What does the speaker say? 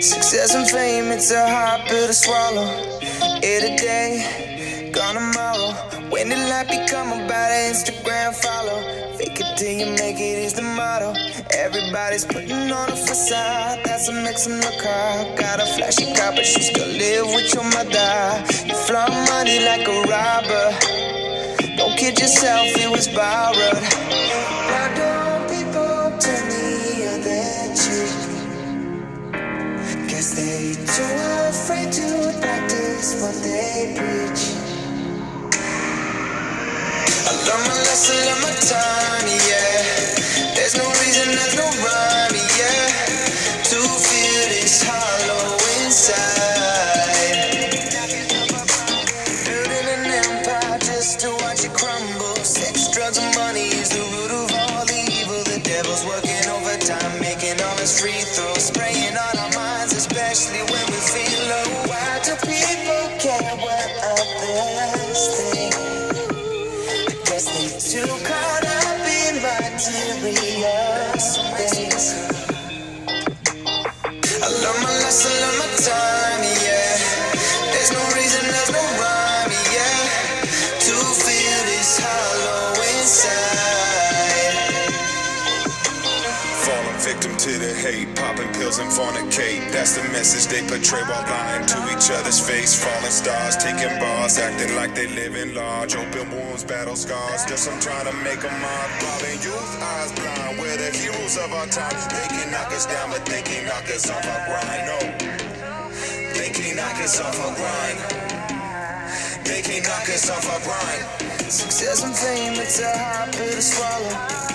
Success and fame, it's a hard pill to swallow. Here today, gone tomorrow. When did life become about an Instagram follow? Fake it till you make it is the motto. Everybody's putting on a facade, that's what makes them look hard. Got a flashy car, but you still live with your mother. You flaunt money like a robber. Don't kid yourself, it was borrowed. Why don't people tell me you're cheap? Guess they too afraid to practice what they preach. I learned my lesson, learned my time, yeah. There's no reason, there's no rhyme, yeah, to feel this hollow inside. Building an empire just to watch it crumble. Sex, drugs, and money is the root of all evil. The devil's working overtime, making all his free throws, spraying on our minds, especially when we feel low. Why do people care what others think? I guess they're too caught up in material things. I learned my lesson, learned my time, yeah. There's no reason, there's no rhyme, yeah, to feel this hollow inside. Falling victim to the hate, popping pills and fornicate. That's the message they portray while lying to each other's face. Falling stars, taking bars, acting like they live in large. Open wounds, battle scars, just I'm trying to make a mark. Robbing youth, eyes blind, we're the heroes of our time. They can knock us down, but they can't knock us off our grind. No, they can't knock us off our grind. They can't knock us off our grind. Success and fame, it's a hard pill to swallow.